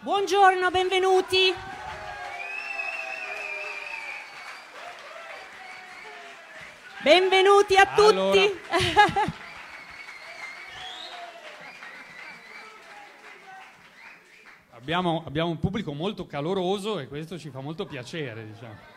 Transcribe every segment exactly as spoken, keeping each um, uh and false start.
Buongiorno, benvenuti. Benvenuti a tutti. Allora. abbiamo, abbiamo un pubblico molto caloroso e questo ci fa molto piacere, diciamo.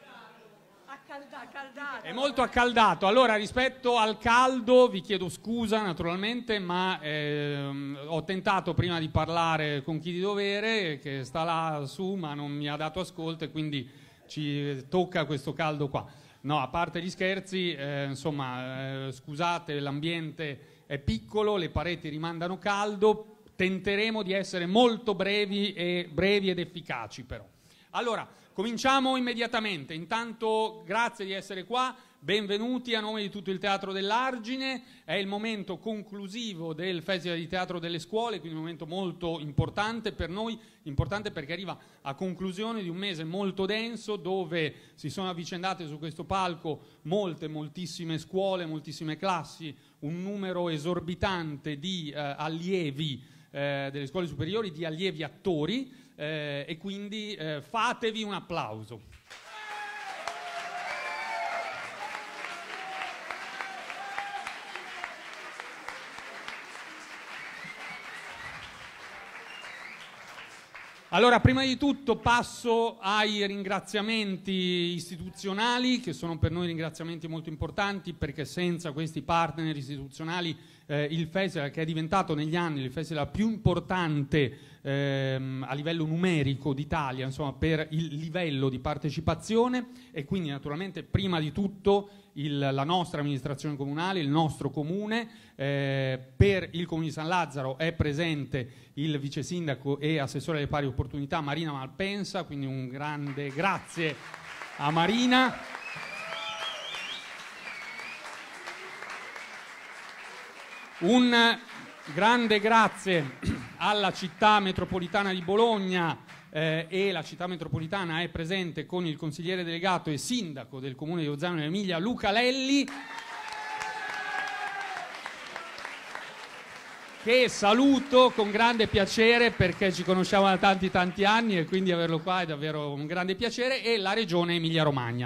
È molto accaldato. Allora, rispetto al caldo vi chiedo scusa naturalmente, ma ehm, ho tentato prima di parlare con chi di dovere, che sta là su ma non mi ha dato ascolto, e quindi ci tocca questo caldo qua. No, a parte gli scherzi, eh, insomma, eh, scusate, l'ambiente è piccolo, le pareti rimandano caldo, tenteremo di essere molto brevi, e, brevi ed efficaci però. Allora, cominciamo immediatamente. Intanto grazie di essere qua, benvenuti a nome di tutto il Teatro dell'Argine. È il momento conclusivo del Festival di Teatro delle Scuole, quindi un momento molto importante per noi, importante perché arriva a conclusione di un mese molto denso, dove si sono avvicendate su questo palco molte, moltissime scuole, moltissime classi, un numero esorbitante di eh, allievi eh, delle scuole superiori, di allievi attori. Eh, e quindi eh, fatevi un applauso. Allora, prima di tutto passo ai ringraziamenti istituzionali, che sono per noi ringraziamenti molto importanti, perché senza questi partner istituzionali eh, il festival, che è diventato negli anni il festival più importante ehm, a livello numerico d'Italia, insomma, per il livello di partecipazione, e quindi naturalmente prima di tutto il, la nostra amministrazione comunale, il nostro comune. Eh, per il Comune di San Lazzaro è presente il vice sindaco e assessore alle pari opportunità Marina Malpensa, quindi un grande grazie a Marina. Un grande grazie alla città metropolitana di Bologna, eh, e la città metropolitana è presente con il consigliere delegato e sindaco del comune di Ozzano Emilia, Luca Lelli, che saluto con grande piacere perché ci conosciamo da tanti tanti anni, e quindi averlo qua è davvero un grande piacere, e la regione Emilia Romagna.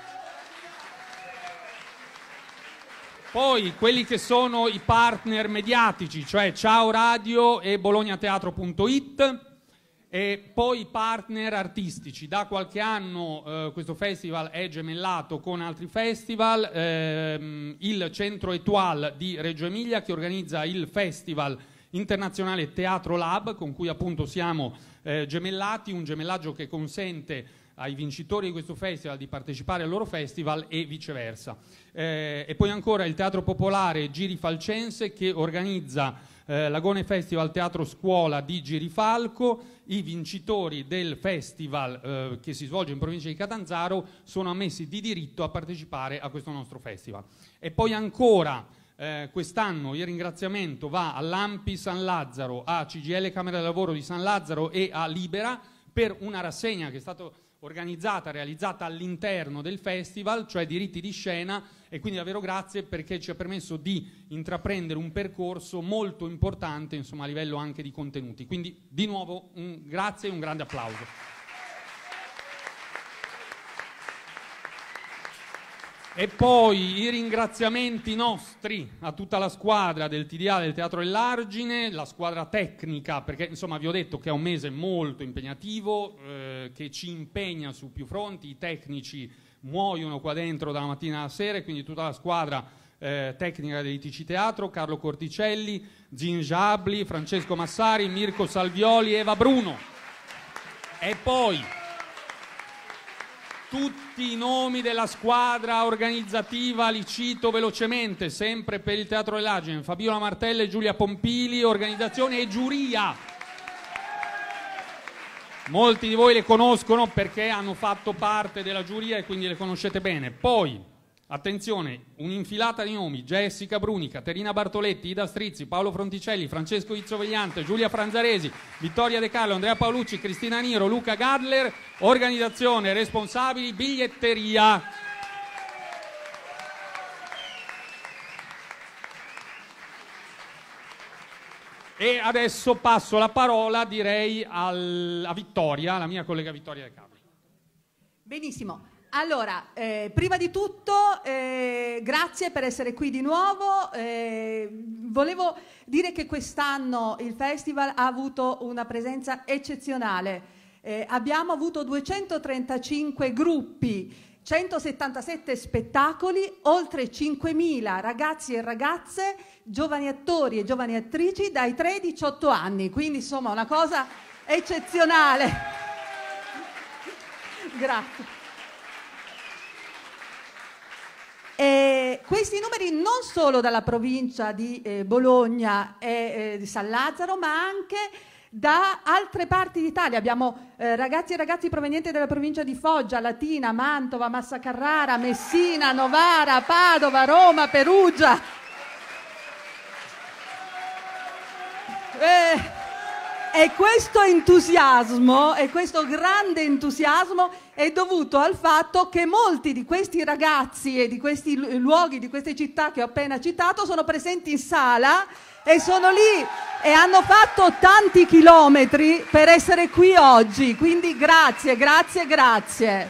Poi quelli che sono i partner mediatici, cioè Ciao Radio e bolognateatro punto it, e poi i partner artistici. Da qualche anno eh, questo festival è gemellato con altri festival, ehm, il Centro Etoile di Reggio Emilia, che organizza il Festival Internazionale Teatro Lab, con cui appunto siamo eh, gemellati, un gemellaggio che consente ai vincitori di questo festival di partecipare al loro festival e viceversa. Eh, e poi ancora il Teatro Popolare Girifalcense, che organizza eh, l'Agone Festival Teatro Scuola di Girifalco. I vincitori del festival eh, che si svolge in provincia di Catanzaro sono ammessi di diritto a partecipare a questo nostro festival. E poi ancora eh, quest'anno il ringraziamento va all'Ampi San Lazzaro, a C G I L Camera del Lavoro di San Lazzaro e a Libera per una rassegna che è stata organizzata, realizzata all'interno del festival, cioè diritti di scena, e quindi davvero grazie perché ci ha permesso di intraprendere un percorso molto importante, insomma, a livello anche di contenuti. Quindi di nuovo un grazie e un grande applauso. E poi i ringraziamenti nostri a tutta la squadra del T D A del Teatro dell'Argine, la squadra tecnica, perché insomma vi ho detto che è un mese molto impegnativo, eh, che ci impegna su più fronti. I tecnici muoiono qua dentro dalla mattina alla sera, e quindi tutta la squadra eh, tecnica dell'I T C Teatro, Carlo Corticelli, Zin Giabli, Francesco Massari, Mirko Salvioli, Eva Bruno. E poi tutti i nomi della squadra organizzativa li cito velocemente, sempre per il Teatro dell'Argine: Fabiola Martella e Giulia Pompili, organizzazione e giuria. Molti di voi le conoscono perché hanno fatto parte della giuria e quindi le conoscete bene. Poi, attenzione, un'infilata di nomi: Jessica Bruni, Caterina Bartoletti, Ida Strizzi, Paolo Fronticelli, Francesco Izzovegliante, Giulia Franzaresi, Vittoria De Carlo, Andrea Paolucci, Cristina Niro, Luca Gadler. Organizzazione, responsabili, biglietteria. E adesso passo la parola, direi, al, a Vittoria, la mia collega Vittoria De Capri. Benissimo. Allora, eh, prima di tutto, eh, grazie per essere qui di nuovo. Eh, volevo dire che quest'anno il festival ha avuto una presenza eccezionale. Eh, abbiamo avuto duecentotrentacinque gruppi, centosettantasette spettacoli, oltre cinquemila ragazzi e ragazze, giovani attori e giovani attrici dai tre ai diciotto anni. Quindi, insomma, una cosa eccezionale. Grazie. E questi numeri non solo dalla provincia di eh, Bologna e eh, di San Lazzaro, ma anche da altre parti d'Italia. Abbiamo eh, ragazzi e ragazzi provenienti dalla provincia di Foggia, Latina, Mantova, Massa Carrara, Messina, Novara, Padova, Roma, Perugia. Eh, e questo entusiasmo, e questo grande entusiasmo è dovuto al fatto che molti di questi ragazzi e di questi luoghi, di queste città che ho appena citato, sono presenti in sala e sono lì e hanno fatto tanti chilometri per essere qui oggi. Quindi grazie, grazie, grazie.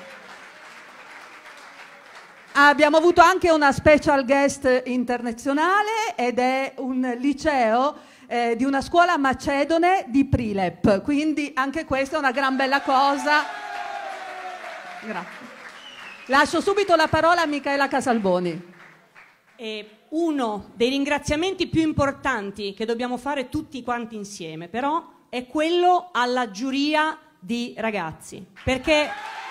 Abbiamo avuto anche una special guest internazionale ed è un liceo eh, di una scuola macedone di Prilep. Quindi anche questa è una gran bella cosa. Grazie. Lascio subito la parola a Micaela Casalboni. E uno dei ringraziamenti più importanti che dobbiamo fare tutti quanti insieme, però, è quello alla giuria di ragazzi. Perché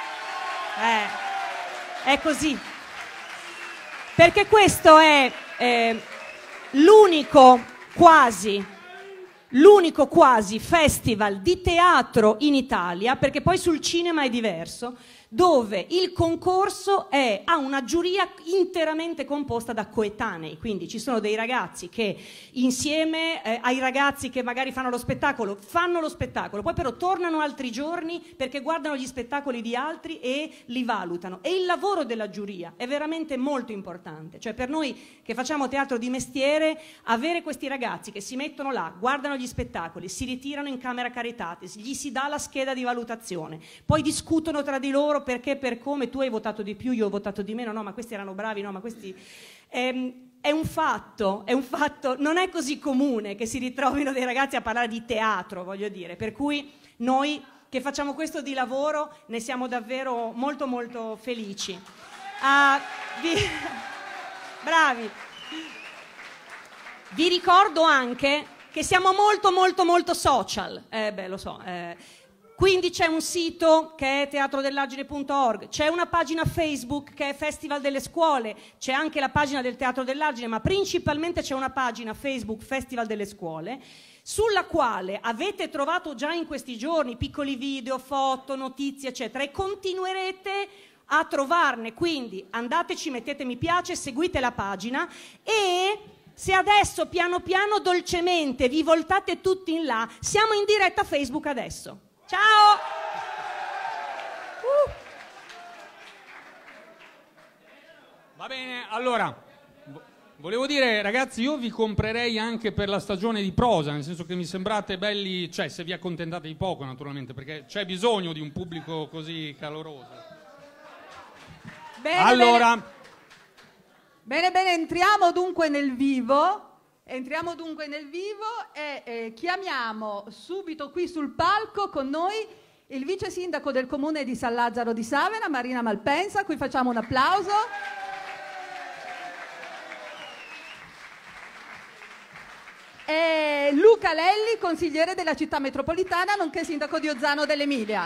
eh, è così. Perché questo è eh, l'unico quasi l'unico quasi festival di teatro in Italia, perché poi sul cinema è diverso, dove il concorso è, ha una giuria interamente composta da coetanei, quindi ci sono dei ragazzi che insieme eh, ai ragazzi che magari fanno lo spettacolo, fanno lo spettacolo, poi però tornano altri giorni perché guardano gli spettacoli di altri e li valutano. E il lavoro della giuria è veramente molto importante, cioè per noi che facciamo teatro di mestiere, avere questi ragazzi che si mettono là, guardano gli spettacoli, si ritirano in camera caritatis, gli si dà la scheda di valutazione, poi discutono tra di loro perché, per come, tu hai votato di più, io ho votato di meno, no ma questi erano bravi, no ma questi... Ehm, è un fatto, è un fatto, non è così comune che si ritrovino dei ragazzi a parlare di teatro, voglio dire, per cui noi che facciamo questo di lavoro ne siamo davvero molto molto felici. Uh, vi... Bravi! Vi ricordo anche che siamo molto molto molto social, eh beh lo so, eh, quindi c'è un sito che è teatro dell'agile punto org, c'è una pagina Facebook che è Festival delle Scuole, c'è anche la pagina del Teatro dell'Agile, ma principalmente c'è una pagina Facebook Festival delle Scuole, sulla quale avete trovato già in questi giorni piccoli video, foto, notizie, eccetera, e continuerete a trovarne, quindi andateci, mettete mi piace, seguite la pagina e... se adesso piano piano dolcemente vi voltate tutti in là, siamo in diretta Facebook adesso. Ciao! Uh. Va bene, allora, volevo dire ragazzi, io vi comprerei anche per la stagione di prosa, nel senso che mi sembrate belli, cioè se vi accontentate di poco naturalmente, perché c'è bisogno di un pubblico così caloroso. Bene, allora... bene. Bene, bene, entriamo dunque nel vivo, entriamo dunque nel vivo e eh, chiamiamo subito qui sul palco con noi il vice sindaco del comune di San Lazzaro di Savena, Marina Malpensa, a cui facciamo un applauso. E Luca Lelli, consigliere della città metropolitana, nonché sindaco di Ozzano dell'Emilia.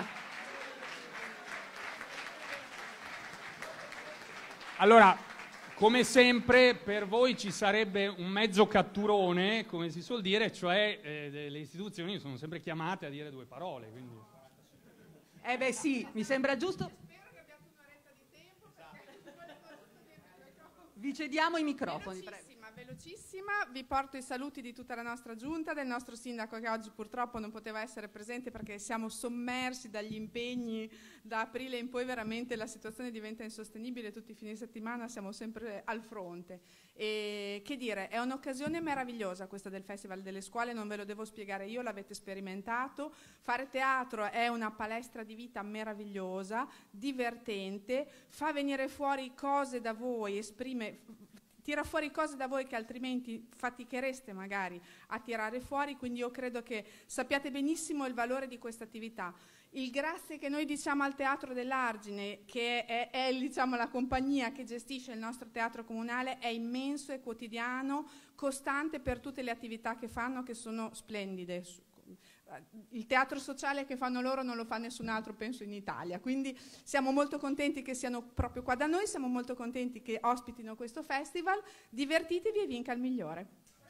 Allora... come sempre per voi ci sarebbe un mezzo catturone, come si suol dire, cioè eh, le istituzioni sono sempre chiamate a dire due parole. Quindi... Eh beh sì, mi sembra giusto. Vi cediamo i microfoni. Prego. velocissima, vi porto i saluti di tutta la nostra giunta, del nostro sindaco che oggi purtroppo non poteva essere presente perché siamo sommersi dagli impegni da aprile in poi, veramente la situazione diventa insostenibile, tutti i fine settimana siamo sempre al fronte. E che dire, è un'occasione meravigliosa questa del Festival delle Scuole, non ve lo devo spiegare io, l'avete sperimentato. Fare teatro è una palestra di vita meravigliosa, divertente, fa venire fuori cose da voi, esprime... tira fuori cose da voi che altrimenti fatichereste magari a tirare fuori, quindi io credo che sappiate benissimo il valore di questa attività. Il grazie che noi diciamo al Teatro dell'Argine, che è, è diciamo, la compagnia che gestisce il nostro teatro comunale, è immenso, è quotidiano, costante per tutte le attività che fanno, che sono splendide. Il teatro sociale che fanno loro non lo fa nessun altro, penso, in Italia, quindi siamo molto contenti che siano proprio qua da noi, siamo molto contenti che ospitino questo festival. Divertitevi e vinca il migliore.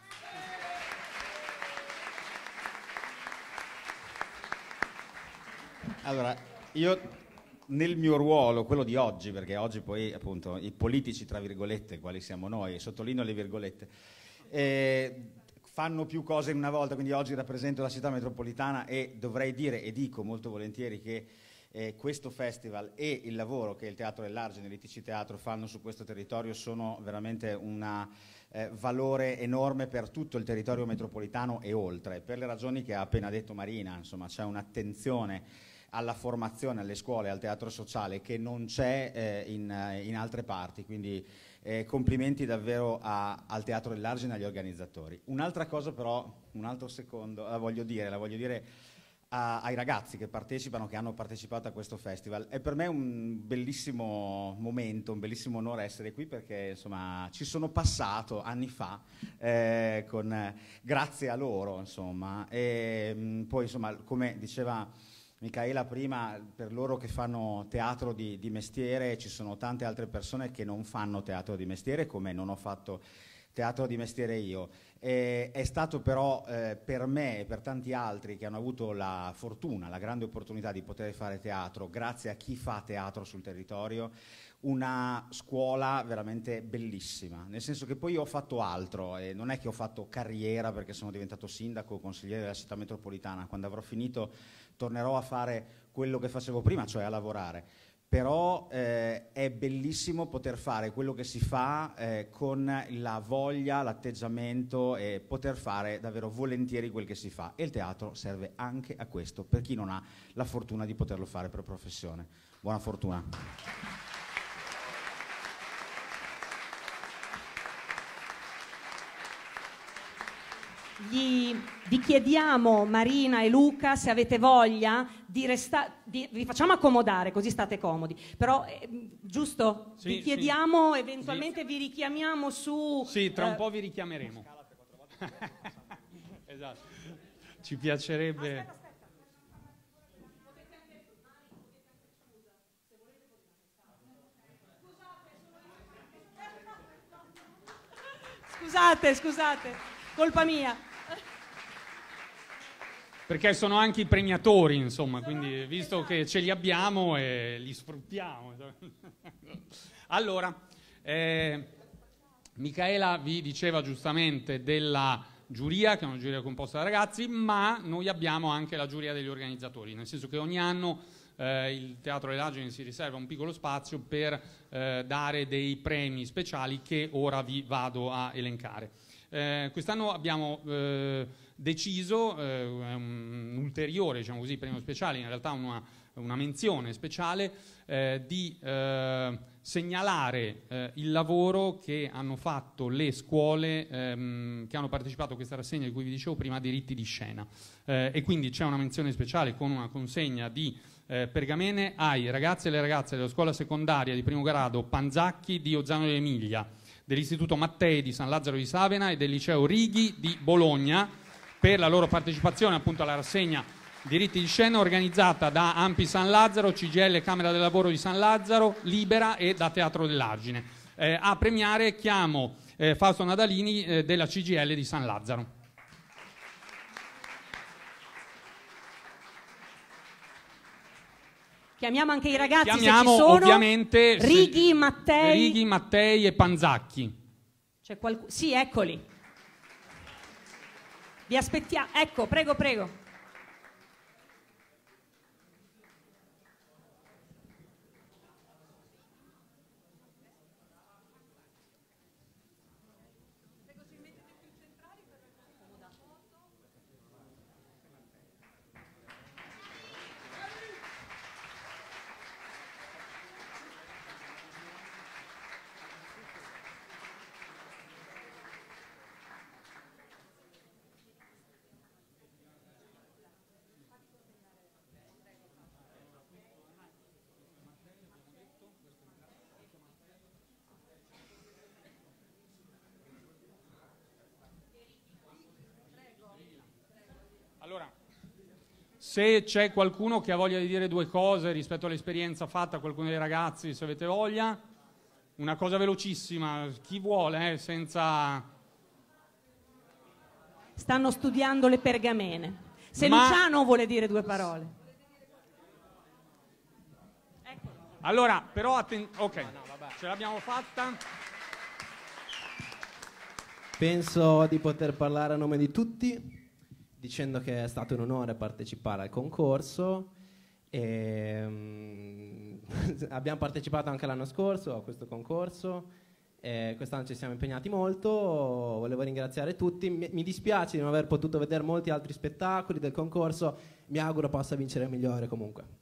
Allora, io nel mio ruolo, quello di oggi, perché oggi poi appunto i politici, tra virgolette, quali siamo noi, sottolineo le virgolette, eh, fanno più cose in una volta, quindi oggi rappresento la città metropolitana e dovrei dire, e dico molto volentieri, che eh, questo festival e il lavoro che il Teatro dell'Argine e l'I T C Teatro fanno su questo territorio sono veramente un eh, valore enorme per tutto il territorio metropolitano e oltre, per le ragioni che ha appena detto Marina. Insomma, c'è un'attenzione alla formazione, alle scuole, al teatro sociale che non c'è eh, in, in altre parti, quindi eh, complimenti davvero a, al Teatro dell'Argine e agli organizzatori. Un'altra cosa però, un altro secondo, la voglio dire, la voglio dire a, ai ragazzi che partecipano, che hanno partecipato a questo festival. È per me un bellissimo momento, un bellissimo onore essere qui, perché insomma ci sono passato anni fa eh, con, eh, grazie a loro, insomma, e mh, poi insomma, come diceva Micaela prima, per loro che fanno teatro di, di mestiere ci sono tante altre persone che non fanno teatro di mestiere, come non ho fatto teatro di mestiere io. E, è stato però eh, per me e per tanti altri che hanno avuto la fortuna, la grande opportunità di poter fare teatro, grazie a chi fa teatro sul territorio, una scuola veramente bellissima, nel senso che poi io ho fatto altro e non è che ho fatto carriera perché sono diventato sindaco o consigliere della città metropolitana. Quando avrò finito tornerò a fare quello che facevo prima, cioè a lavorare. Però eh, è bellissimo poter fare quello che si fa eh, con la voglia, l'atteggiamento e poter fare davvero volentieri quel che si fa. E il teatro serve anche a questo, per chi non ha la fortuna di poterlo fare per professione. Buona fortuna. Gli, vi chiediamo, Marina e Luca, se avete voglia di restare, vi facciamo accomodare così state comodi, però eh, giusto? Sì, vi chiediamo, sì. Eventualmente sì. Vi richiamiamo su... Sì, tra eh, un po' vi richiameremo. Esatto, ci piacerebbe... Aspetta, aspetta. Scusate, scusate, colpa mia. Perché sono anche i premiatori, insomma, quindi visto che ce li abbiamo e li sfruttiamo. Allora, eh, Micaela vi diceva giustamente della giuria, che è una giuria composta da ragazzi, ma noi abbiamo anche la giuria degli organizzatori, nel senso che ogni anno eh, il Teatro dell'Argine si riserva un piccolo spazio per eh, dare dei premi speciali che ora vi vado a elencare. Eh, quest'anno abbiamo eh, deciso eh, un ulteriore, diciamo così, premio speciale, in realtà una, una menzione speciale, eh, di eh, segnalare eh, il lavoro che hanno fatto le scuole ehm, che hanno partecipato a questa rassegna di cui vi dicevo prima, diritti di scena. Eh, e quindi c'è una menzione speciale con una consegna di eh, pergamene ai ragazzi e alle ragazze della scuola secondaria di primo grado Panzacchi di Ozzano dell'Emilia, dell'Istituto Mattei di San Lazzaro di Savena e del Liceo Righi di Bologna, per la loro partecipazione appunto alla rassegna diritti di scena organizzata da Ampi San Lazzaro, C G I L Camera del Lavoro di San Lazzaro, Libera e da Teatro dell'Argine. Eh, a premiare chiamo eh, Fausto Nadalini eh, della C G I L di San Lazzaro. Chiamiamo anche i ragazzi, Chiamiamo se ci sono. Ovviamente Righi, Mattei. Righi, Mattei e Panzacchi. C'è qualcuno? Sì, eccoli. Vi aspettiamo. Ecco, prego, prego. Allora, se c'è qualcuno che ha voglia di dire due cose rispetto all'esperienza fatta, qualcuno dei ragazzi, se avete voglia, una cosa velocissima, chi vuole, eh, senza... Stanno studiando le pergamene. Se Ma... Luciano vuole dire due parole. Allora, però, atten- ok, ce l'abbiamo fatta. Penso di poter parlare a nome di tutti, dicendo che è stato un onore partecipare al concorso. E, um, abbiamo partecipato anche l'anno scorso a questo concorso, e quest'anno ci siamo impegnati molto. Volevo ringraziare tutti. Mi, mi dispiace di non aver potuto vedere molti altri spettacoli del concorso, mi auguro possa vincere il migliore comunque.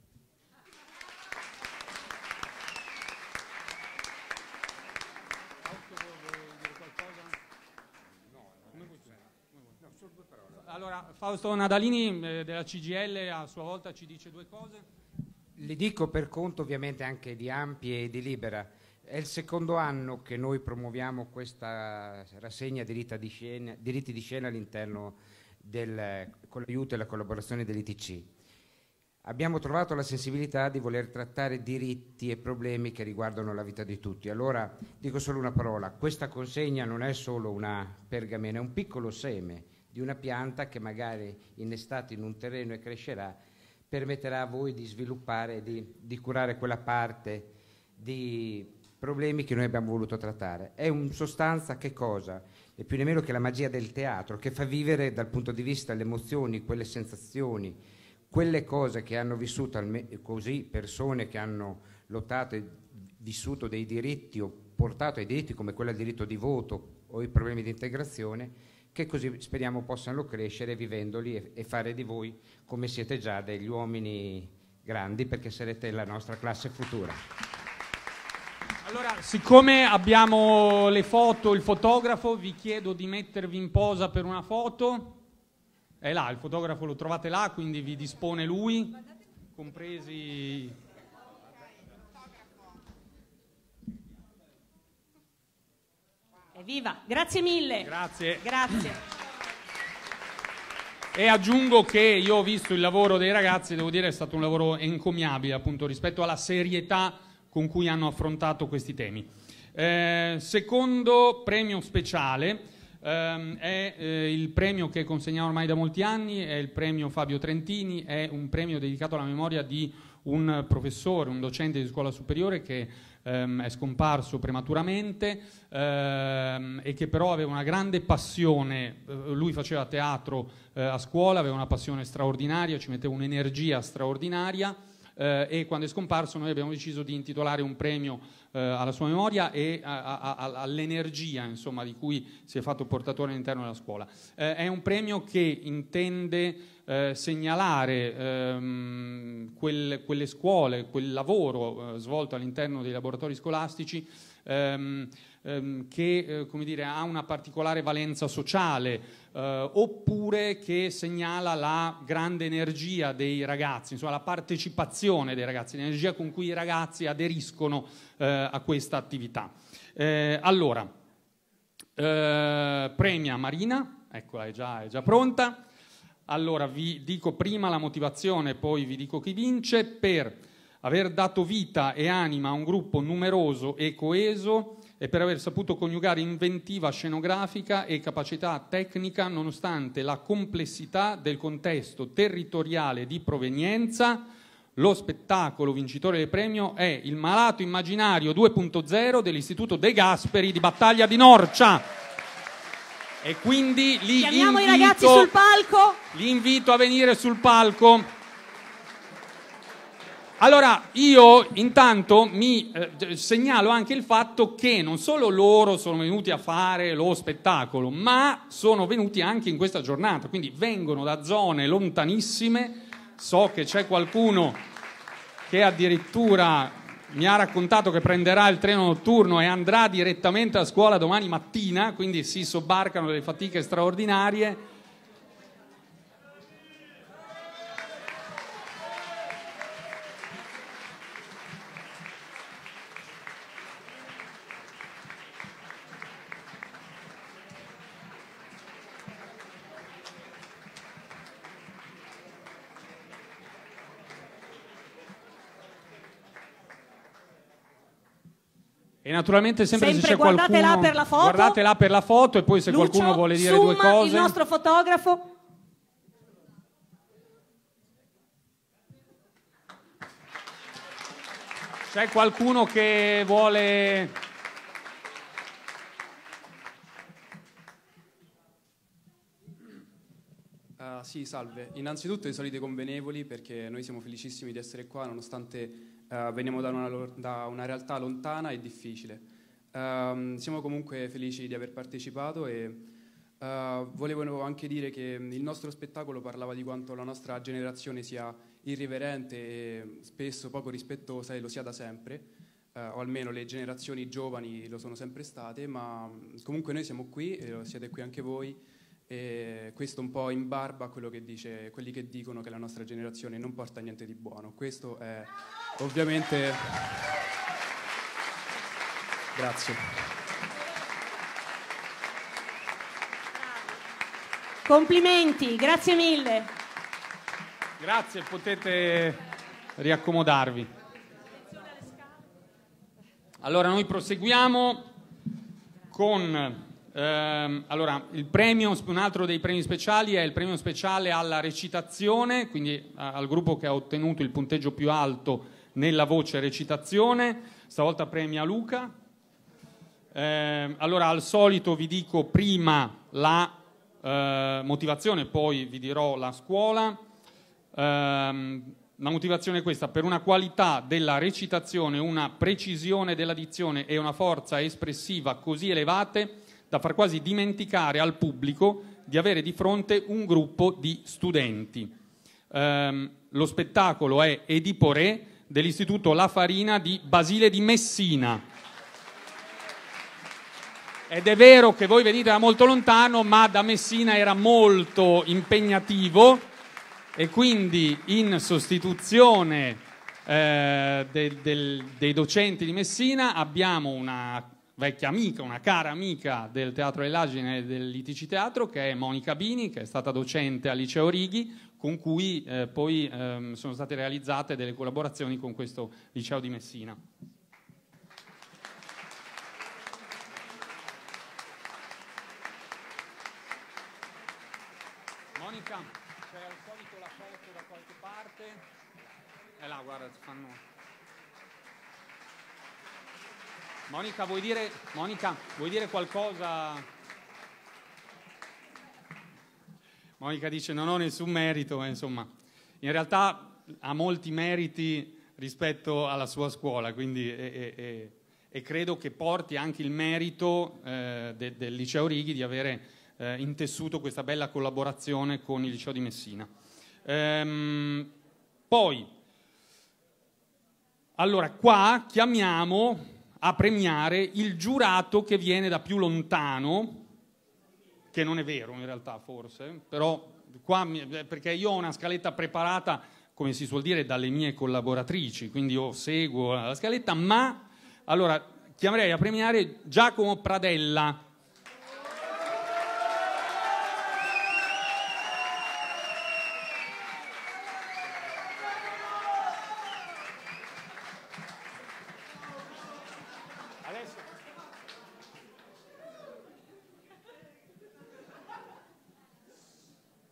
Allora, Fausto Nadalini eh, della C G I L a sua volta ci dice due cose. Li dico per conto ovviamente anche di Ampi e di Libera. È il secondo anno che noi promuoviamo questa rassegna diritti di scena, diritti di scena all'interno del, con l'aiuto e la collaborazione dell'I T C. Abbiamo trovato la sensibilità di voler trattare diritti e problemi che riguardano la vita di tutti. Allora dico solo una parola: questa consegna non è solo una pergamena, è un piccolo seme di una pianta che magari innestato in un terreno e crescerà, permetterà a voi di sviluppare, di, di curare quella parte di problemi che noi abbiamo voluto trattare. È in sostanza che cosa? È più né meno che la magia del teatro, che fa vivere dal punto di vista delle emozioni, quelle sensazioni, quelle cose che hanno vissuto così persone che hanno lottato e vissuto dei diritti o portato ai diritti come quello del diritto di voto o i problemi di integrazione, che così speriamo possano crescere vivendoli e, e fare di voi, come siete già, degli uomini grandi, perché sarete la nostra classe futura. Allora, siccome abbiamo le foto, il fotografo, vi chiedo di mettervi in posa per una foto. È là, il fotografo lo trovate là, quindi vi dispone lui, compresi... Evviva, grazie mille. Grazie. Grazie. E aggiungo che io ho visto il lavoro dei ragazzi, devo dire è stato un lavoro encomiabile appunto rispetto alla serietà con cui hanno affrontato questi temi. Eh, secondo premio speciale ehm, è eh, il premio che consegniamo ormai da molti anni, è il premio Fabio Trentini, è un premio dedicato alla memoria di un professore, un docente di scuola superiore che ehm, è scomparso prematuramente ehm, e che però aveva una grande passione. Lui faceva teatro eh, a scuola, aveva una passione straordinaria, ci metteva un'energia straordinaria eh, e quando è scomparso noi abbiamo deciso di intitolare un premio eh, alla sua memoria e a, a, a, all'energia insomma, di cui si è fatto portatore all'interno della scuola. Eh, è un premio che intende Eh, segnalare ehm, quel, quelle scuole, quel lavoro eh, svolto all'interno dei laboratori scolastici ehm, ehm, che eh, come dire, ha una particolare valenza sociale eh, oppure che segnala la grande energia dei ragazzi, insomma la partecipazione dei ragazzi, l'energia con cui i ragazzi aderiscono eh, a questa attività. Eh, allora, eh, premia Marina, eccola, è già, è già pronta. Allora vi dico prima la motivazione, poi vi dico chi vince. Per aver dato vita e anima a un gruppo numeroso e coeso e per aver saputo coniugare inventiva scenografica e capacità tecnica nonostante la complessità del contesto territoriale di provenienza, Lo spettacolo vincitore del premio è Il malato immaginario due punto zero dell'Istituto De Gasperi di Battaglia di Norcia. E quindi li Chiamiamo invito, i ragazzi sul palco. Li invito a venire sul palco. Allora, io intanto mi eh, segnalo anche il fatto che non solo loro sono venuti a fare lo spettacolo, ma sono venuti anche in questa giornata, quindi vengono da zone lontanissime. So che c'è qualcuno che addirittura mi ha raccontato che prenderà il treno notturno e andrà direttamente a scuola domani mattina, quindi si sobbarcano delle fatiche straordinarie. E naturalmente sempre, Sempre se c'è guardate qualcuno, là per la foto. guardate là per la foto, e poi se Lucio, qualcuno vuole dire Summa, due cose. il nostro fotografo. C'è qualcuno che vuole... Uh, sì, salve. Innanzitutto i soliti convenevoli, perché noi siamo felicissimi di essere qua, nonostante uh, veniamo da una, da una realtà lontana e difficile. Uh, siamo comunque felici di aver partecipato e uh, volevo anche dire che il nostro spettacolo parlava di quanto la nostra generazione sia irriverente e spesso poco rispettosa, e lo sia da sempre, uh, o almeno le generazioni giovani lo sono sempre state, ma comunque noi siamo qui e siete qui anche voi. E questo un po' in barba a quello che dice, quelli che dicono che la nostra generazione non porta niente di buono. Questo è ovviamente... Grazie. Complimenti, grazie mille. Grazie, potete riaccomodarvi. Allora noi proseguiamo con... Uh, allora, il premio, un altro dei premi speciali è il premio speciale alla recitazione, quindi uh, al gruppo che ha ottenuto il punteggio più alto nella voce recitazione. Stavolta premia Luca. Uh, allora, al solito vi dico prima la uh, motivazione, poi vi dirò la scuola. Uh, la motivazione è questa: per una qualità della recitazione, una precisione della dizione e una forza espressiva così elevate da far quasi dimenticare al pubblico di avere di fronte un gruppo di studenti. Um, lo spettacolo è Edipo Re dell'Istituto La Farina di Basile di Messina. Ed è vero che voi venite da molto lontano, ma da Messina era molto impegnativo, e quindi in sostituzione eh, de, del, dei docenti di Messina abbiamo una vecchia amica, una cara amica del Teatro dell'Agine e dell'I T C Teatro, che è Monica Bini, che è stata docente al Liceo Righi, con cui eh, poi ehm, sono state realizzate delle collaborazioni con questo Liceo di Messina. Monica, c'è al solito la foto da qualche parte? E là, guarda, fanno... Monica, vuoi dire, Monica, vuoi dire qualcosa? Monica dice non ho nessun merito, eh, insomma, in realtà ha molti meriti rispetto alla sua scuola, quindi e, e, e credo che porti anche il merito eh, de, del Liceo Righi di avere eh, intessuto questa bella collaborazione con il Liceo di Messina. Ehm, poi, allora, qua chiamiamo a premiare il giurato che viene da più lontano, che non è vero in realtà forse, però qua, perché io ho una scaletta preparata, come si suol dire, dalle mie collaboratrici, quindi io seguo la scaletta, ma allora chiamerei a premiare Giacomo Pradella.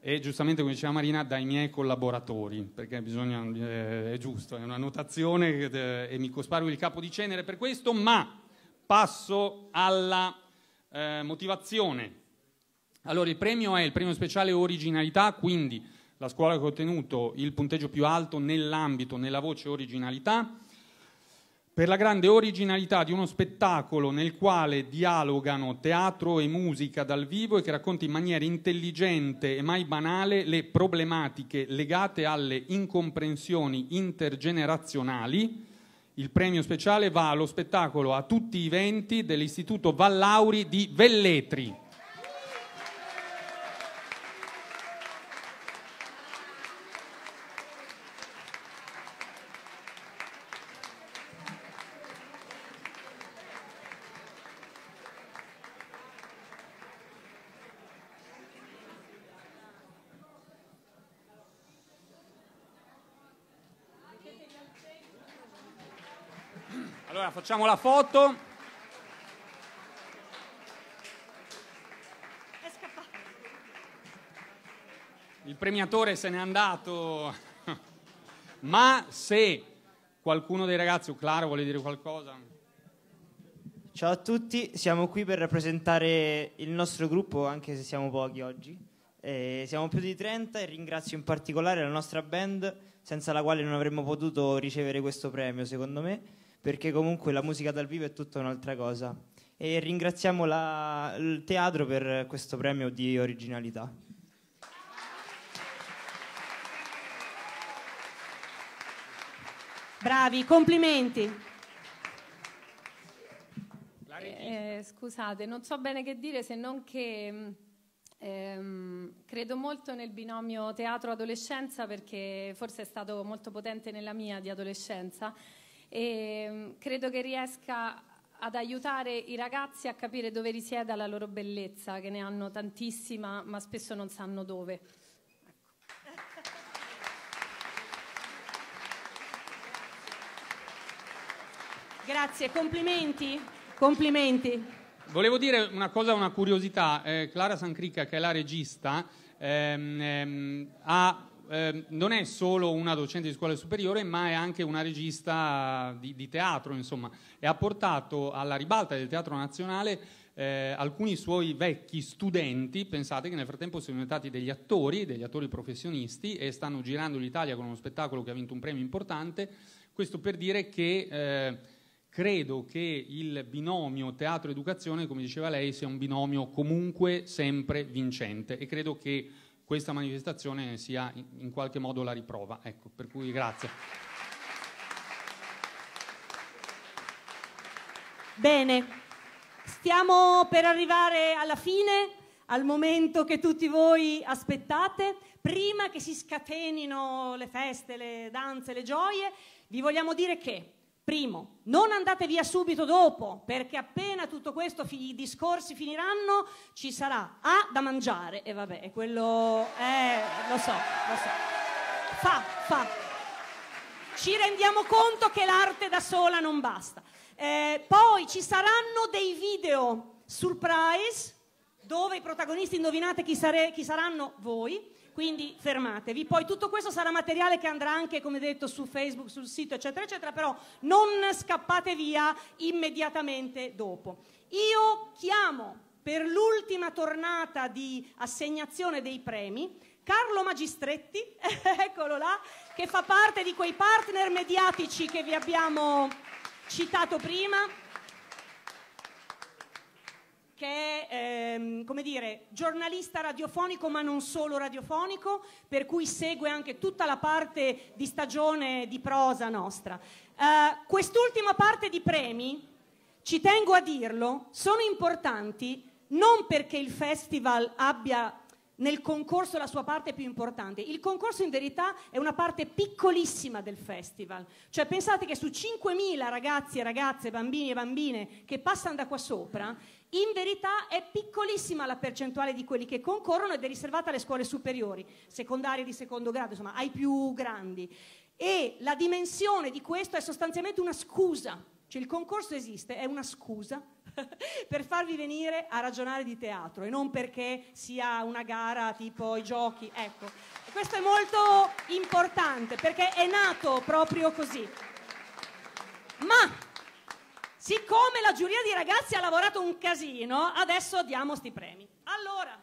e giustamente, come diceva Marina, dai miei collaboratori, perché bisogna, eh, è giusto, è una notazione eh, e mi cospargo il capo di cenere per questo, ma passo alla eh, motivazione. Allora, il premio è il premio speciale originalità, quindi la scuola che ha ottenuto il punteggio più alto nell'ambito, nella voce originalità, per la grande originalità di uno spettacolo nel quale dialogano teatro e musica dal vivo e che racconta in maniera intelligente e mai banale le problematiche legate alle incomprensioni intergenerazionali. Il premio speciale va allo spettacolo A tutti i venti dell'Istituto Vallauri di Velletri. Allora facciamo la foto. È scappato. Il premiatore se n'è andato. Ma se qualcuno dei ragazzi, o Clara, vuole dire qualcosa? Ciao a tutti, siamo qui per rappresentare il nostro gruppo, anche se siamo pochi oggi. Eh, siamo più di trenta e ringrazio in particolare la nostra band, senza la quale non avremmo potuto ricevere questo premio, secondo me, perché comunque la musica dal vivo è tutta un'altra cosa. E ringraziamo la, il teatro per questo premio di originalità. Bravi, complimenti. Eh, scusate, non so bene che dire se non che ehm, credo molto nel binomio teatro-adolescenza, perché forse è stato molto potente nella mia di adolescenza. E credo che riesca ad aiutare i ragazzi a capire dove risieda la loro bellezza, che ne hanno tantissima, ma spesso non sanno dove. Ecco. Grazie, complimenti, complimenti. Volevo dire una cosa, una curiosità. Eh, Clara Sancricca, che è la regista, ehm, ehm, ha... Eh, non è solo una docente di scuola superiore, ma è anche una regista di, di teatro, insomma, e ha portato alla ribalta del Teatro Nazionale eh, alcuni suoi vecchi studenti. Pensate che nel frattempo sono diventati degli attori, degli attori professionisti, e stanno girando l'Italia con uno spettacolo che ha vinto un premio importante. Questo per dire che eh, credo che il binomio teatro-educazione, come diceva lei, sia un binomio comunque sempre vincente, e credo che questa manifestazione sia in, in qualche modo la riprova. Ecco, per cui grazie. Bene, stiamo per arrivare alla fine, al momento che tutti voi aspettate. Prima che si scatenino le feste, le danze, le gioie, vi vogliamo dire che, primo, non andate via subito dopo, perché appena tutto questo, i discorsi finiranno, ci sarà A, da mangiare, e vabbè, quello è, lo so, lo so, fa, fa. Ci rendiamo conto che l'arte da sola non basta. Eh, poi ci saranno dei video surprise, dove i protagonisti, indovinate chi, sare- chi saranno? Voi. Quindi fermatevi. Poi tutto questo sarà materiale che andrà anche, come detto, su Facebook, sul sito, eccetera, eccetera, però non scappate via immediatamente dopo. Io chiamo per l'ultima tornata di assegnazione dei premi Carlo Magistretti, eccolo là, che fa parte di quei partner mediatici che vi abbiamo citato prima, che è, ehm, come dire, giornalista radiofonico, ma non solo radiofonico, per cui segue anche tutta la parte di stagione di prosa nostra. Uh, quest'ultima parte di premi, ci tengo a dirlo, sono importanti non perché il festival abbia nel concorso la sua parte più importante. Il concorso in verità è una parte piccolissima del festival. Cioè pensate che su cinquemila ragazzi e ragazze, bambini e bambine che passano da qua sopra, in verità è piccolissima la percentuale di quelli che concorrono ed è riservata alle scuole superiori, secondarie di secondo grado, insomma ai più grandi. E la dimensione di questo è sostanzialmente una scusa. Cioè il concorso esiste, è una scusa per farvi venire a ragionare di teatro e non perché sia una gara tipo i giochi, ecco. Questo è molto importante perché è nato proprio così. Ma siccome la giuria di ragazzi ha lavorato un casino, adesso diamo sti premi. Allora,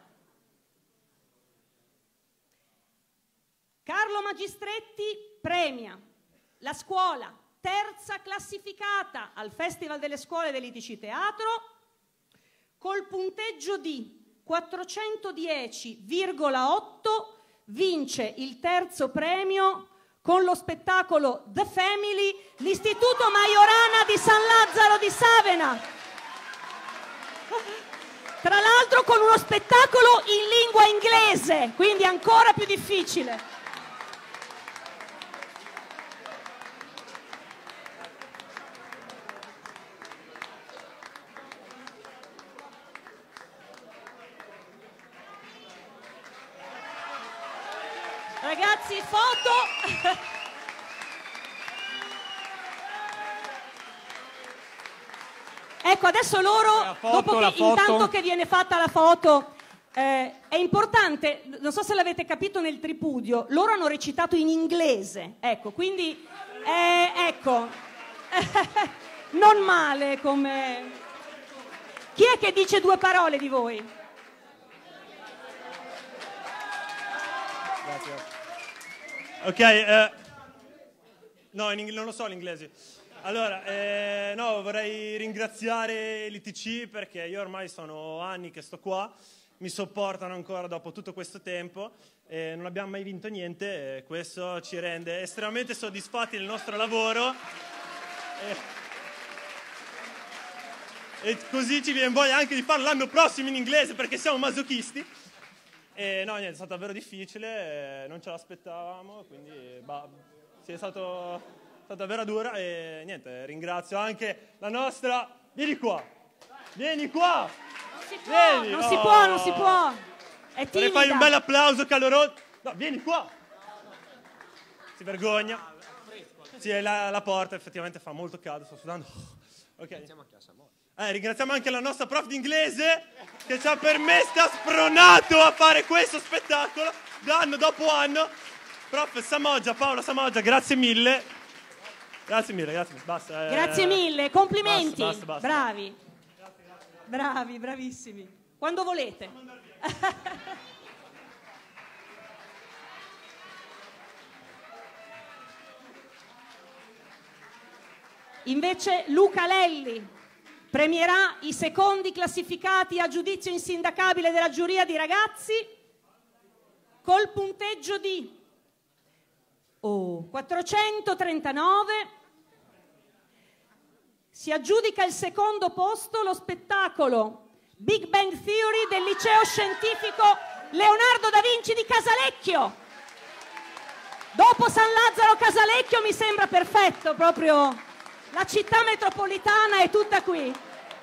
Carlo Magistretti premia la scuola terza classificata al Festival delle Scuole dell'I T C Teatro col punteggio di quattrocentodieci virgola otto, vince il terzo premio con lo spettacolo The Family, l'Istituto Majorana di San Lazzaro di Savena. Tra l'altro con uno spettacolo in lingua inglese, quindi ancora più difficile. Ragazzi, foto! Ecco, adesso loro, foto, dopo che, intanto che viene fatta la foto, eh, è importante, non so se l'avete capito nel tripudio, loro hanno recitato in inglese, ecco, quindi, eh, ecco, non male come... Chi è che dice due parole di voi? Ok, eh, no, in, non lo so l'inglese. Allora, eh, no, vorrei ringraziare l'I T C perché io ormai sono anni che sto qua, mi sopportano ancora dopo tutto questo tempo, eh, non abbiamo mai vinto niente, e questo ci rende estremamente soddisfatti del nostro lavoro. E, e così ci viene voglia anche di farlo l'anno prossimo in inglese perché siamo masochisti. E no, niente, è stato davvero difficile, eh, non ce l'aspettavamo, quindi bah, sì, è stato, è stata davvero dura e niente, ringrazio anche la nostra... Vieni qua! Vieni qua! Non si può, vieni. non Oh. si può, non si può! È timida. Vorrei fare un bel applauso caloroso. No, vieni qua! Si vergogna. Sì, è la, la porta effettivamente fa molto caldo, sto sudando. Ok. Eh, ringraziamo anche la nostra prof di inglese che ci ha permesso, ha spronato a fare questo spettacolo anno dopo anno. Prof Samoggia, Paola Samoggia, grazie mille. Grazie mille, grazie mille. Basta, eh. Grazie mille, complimenti. Basta, basta, basta. Bravi. Bravi, bravissimi. Quando volete. Invece Luca Lelli premierà i secondi classificati a giudizio insindacabile della giuria di ragazzi col punteggio di oh, quattrocentotrentanove. Si aggiudica il secondo posto lo spettacolo Big Bang Theory del liceo scientifico Leonardo da Vinci di Casalecchio. Dopo San Lazzaro Casalecchio mi sembra perfetto, proprio la città metropolitana è tutta qui.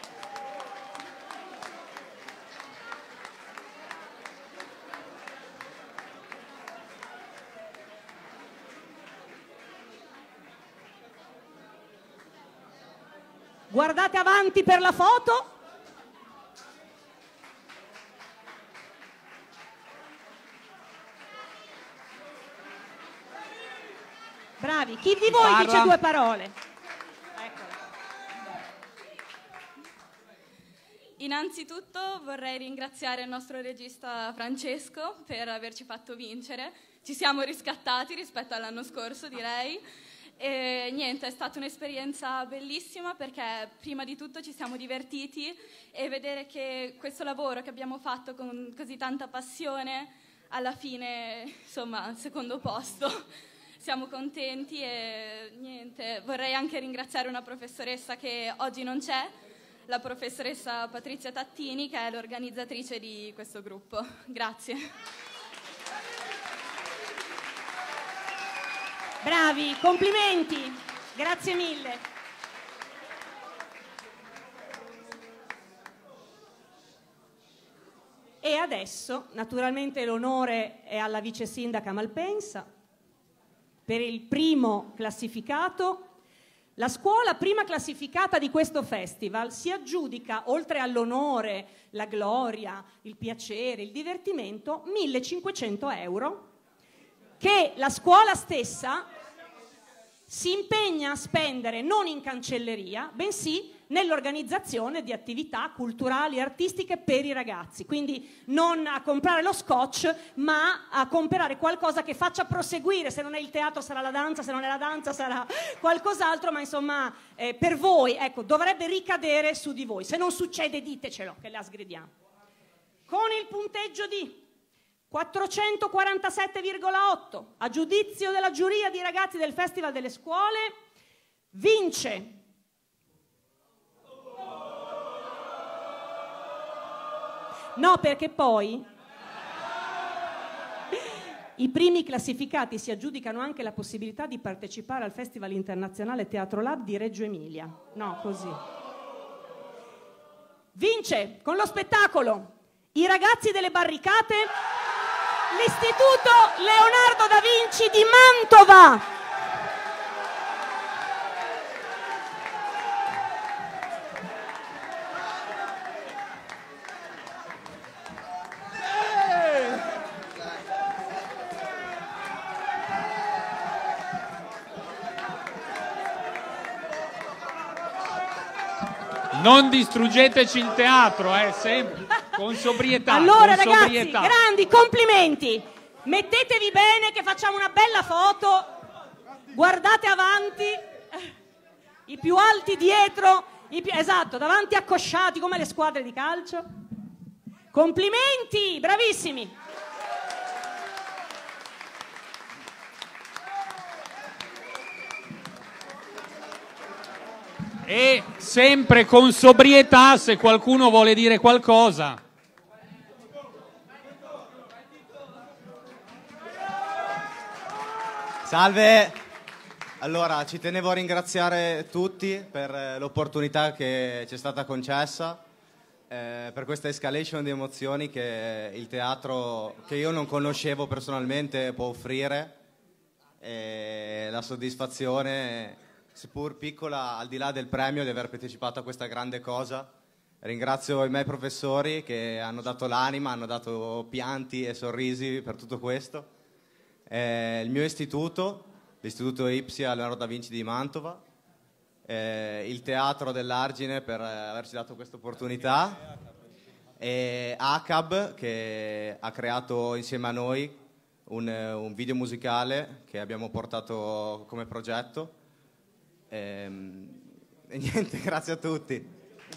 Guardate avanti per la foto. Bravi, chi di voi Parla. dice due parole? Innanzitutto vorrei ringraziare il nostro regista Francesco per averci fatto vincere. Ci siamo riscattati rispetto all'anno scorso, direi. E niente, è stata un'esperienza bellissima perché prima di tutto ci siamo divertiti e vedere che questo lavoro che abbiamo fatto con così tanta passione alla fine, insomma, al secondo posto. Siamo contenti e niente, vorrei anche ringraziare una professoressa che oggi non c'è, la professoressa Patrizia Tattini, che è l'organizzatrice di questo gruppo. Grazie. Bravi, complimenti, grazie mille. E adesso, naturalmente, l'onore è alla vice sindaca Malpensa per il primo classificato, La scuola prima classificata di questo festival si aggiudica, oltre all'onore, la gloria, il piacere, il divertimento, millecinquecento euro che la scuola stessa si impegna a spendere non in cancelleria, bensì nell'organizzazione di attività culturali e artistiche per i ragazzi. Quindi non a comprare lo scotch, ma a comprare qualcosa che faccia proseguire. Se non è il teatro sarà la danza, se non è la danza sarà qualcos'altro, ma insomma eh, per voi, ecco, dovrebbe ricadere su di voi. Se non succede ditecelo, che la sgridiamo. Con il punteggio di quattrocentoquarantasette virgola otto, a giudizio della giuria di ragazzi del Festival delle Scuole, vince no, perché poi i primi classificati si aggiudicano anche la possibilità di partecipare al Festival Internazionale Teatro Lab di Reggio Emilia. No, così. Vince con lo spettacolo I ragazzi delle barricate, l'Istituto Leonardo da Vinci di Mantova. Non distruggeteci il teatro, eh, sempre con sobrietà. Allora con ragazzi, sobrietà. grandi complimenti. Mettetevi bene che facciamo una bella foto. Guardate avanti, i più alti dietro, i più, esatto, davanti accosciati come le squadre di calcio. Complimenti, bravissimi. E sempre con sobrietà se qualcuno vuole dire qualcosa. Salve! Allora, ci tenevo a ringraziare tutti per l'opportunità che ci è stata concessa, eh, per questa escalation di emozioni che il teatro, che io non conoscevo personalmente, può offrire, e la soddisfazione, seppur piccola, al di là del premio, di aver partecipato a questa grande cosa. Ringrazio i miei professori che hanno dato l'anima, hanno dato pianti e sorrisi per tutto questo. Eh, il mio istituto, l'Istituto Ipsia Leonardo da Vinci di Mantova, eh, il Teatro dell'Argine per averci dato questa opportunità, e A C A B che ha creato insieme a noi un, un video musicale che abbiamo portato come progetto. E, e niente, grazie a tutti.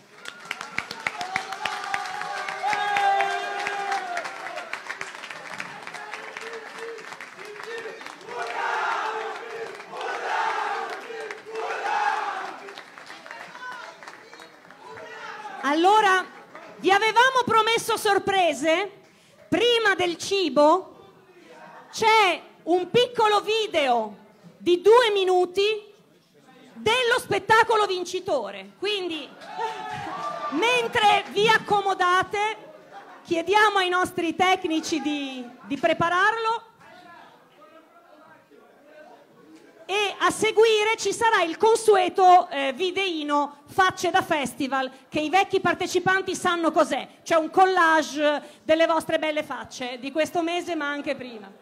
Allora, vi avevamo promesso sorprese. Prima del cibo c'è un piccolo video di due minuti dello spettacolo vincitore. Quindi, mentre vi accomodate, chiediamo ai nostri tecnici di, di prepararlo. E a seguire ci sarà il consueto eh, videino Facce da Festival, che i vecchi partecipanti sanno cos'è. C'è un collage delle vostre belle facce di questo mese, ma anche prima.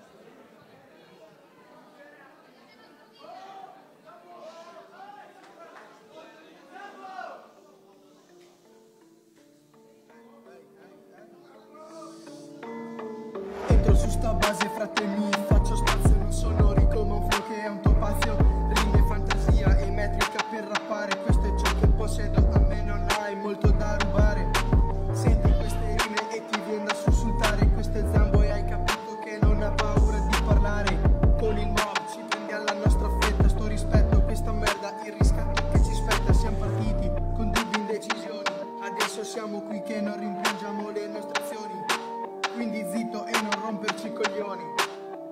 Entro su sta base, fratelli, faccio spazio non sonori come un flow che è un topazio. Rime, fantasia e metrica per rappare, questo è ciò che possedo, a me non hai molto da rubare. Senti queste rime e ti viene da sussultare, questo è Zambo e hai capito che non ha paura di parlare. Con il mob ci prendi alla nostra fretta, sto rispetto questa merda, il riscatto che ci spetta. Siamo partiti con dubbi indecisioni, adesso siamo qui che non rimpiangiamo le nostre azioni. Quindi zitto e non romperci i coglioni.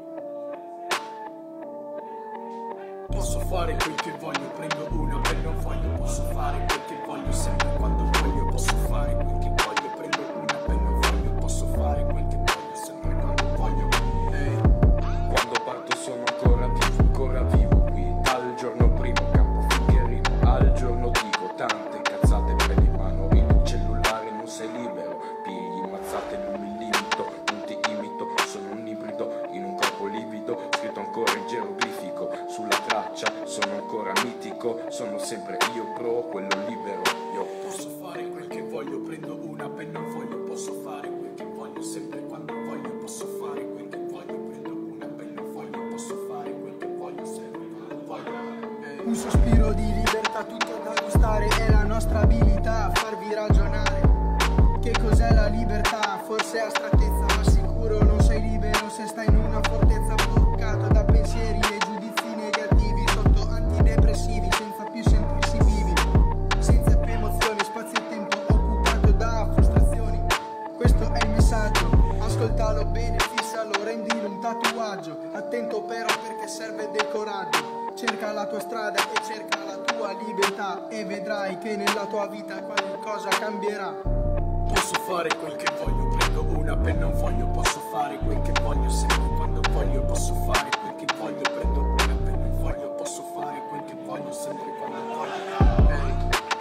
io pro quello libero. Io posso fare quel che voglio, prendo una penna, un foglio, posso fare quel che voglio, sempre quando voglio, posso fare quel che voglio, prendo una penna, un foglio, posso fare quel che voglio, sempre quando voglio. Eh. Un sospiro di libertà, tutto da gustare, è la nostra abilità, farvi ragionare. Che cos'è la libertà? Forse astrattezza, ma sicuro non sei libero se stai in una fortezza bloccata da pensieri e giudizi negativi, sotto antidepressivi, senza più sentirsi vivi, senza più emozioni, spazio e tempo occupato da frustrazioni. Questo è il messaggio, ascoltalo bene, fissalo, rendilo un tatuaggio, attento però perché serve del coraggio. Cerca la tua strada e cerca la tua libertà e vedrai che nella tua vita qualcosa cambierà. Posso fare quel che voglio, prendo una penna, un foglio, posso fare quel che voglio, sempre quando voglio, posso fare quel che voglio, prendo una penna, un foglio, posso fare quel che voglio, sempre quando voglio. Hey.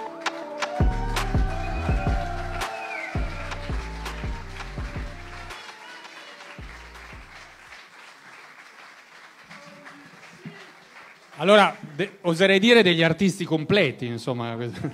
Allora, de- oserei dire degli artisti completi, insomma.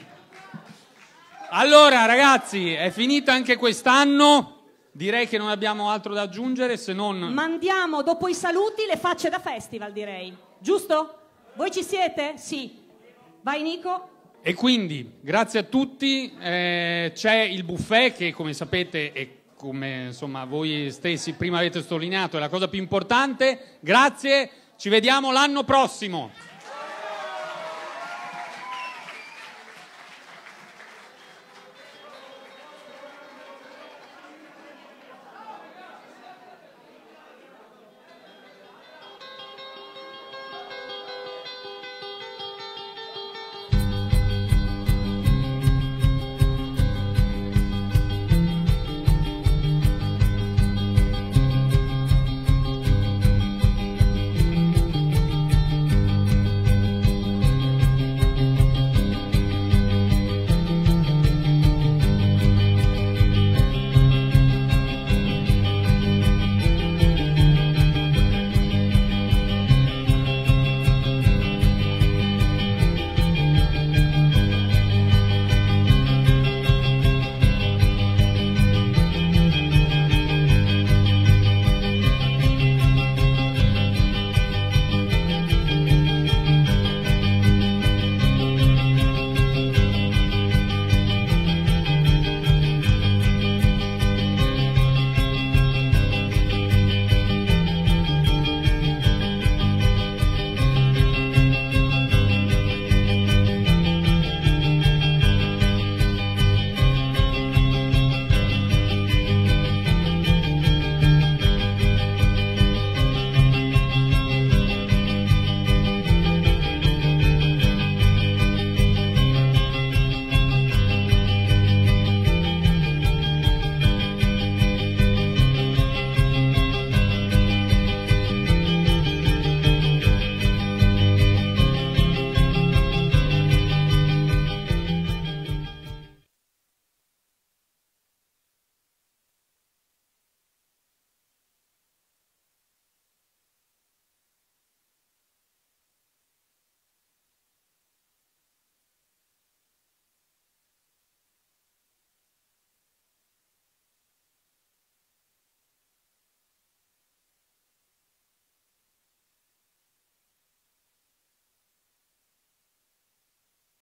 Allora, ragazzi, è finito anche quest'anno. Direi che non abbiamo altro da aggiungere se non... Mandiamo dopo i saluti le facce da festival, direi. Giusto? Voi ci siete? Sì. Vai, Nico. E quindi, grazie a tutti. Eh, c'è il buffet che, come sapete, e come insomma voi stessi prima avete sottolineato, è la cosa più importante. Grazie. Ci vediamo l'anno prossimo.